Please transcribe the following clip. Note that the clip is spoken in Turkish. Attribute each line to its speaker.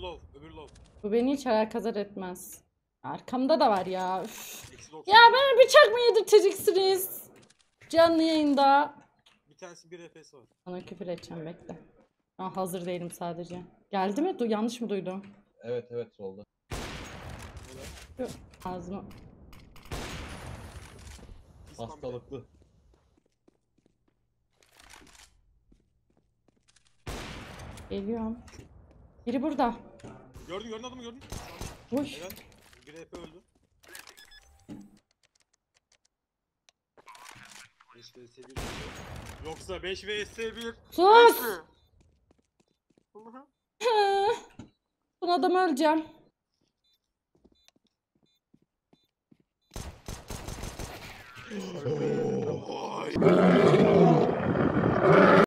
Speaker 1: low. Öbür low.
Speaker 2: Bu beni hiç alakadar etmez. Arkamda da var ya. Üf.
Speaker 1: -90.
Speaker 2: Ya bana bıçak mı yedirteceksiniz? Canlı yayında.
Speaker 1: Bir tanesi bir EPS var.
Speaker 2: Sana küfür edeceğim, bekle. Aa, hazır değilim sadece. Geldi mi? Yanlış mı duydum?
Speaker 3: Evet solda.
Speaker 2: Yok, ağzıma.
Speaker 3: Hastalıklı.
Speaker 2: Geliyorum. Biri burada.
Speaker 1: Gördün adamı gördün.
Speaker 2: Uş.
Speaker 1: Evet. Bir EP öldü. 5 vs 1. Yoksa 5 vs 1.
Speaker 2: Sus! Son adam öleceğim.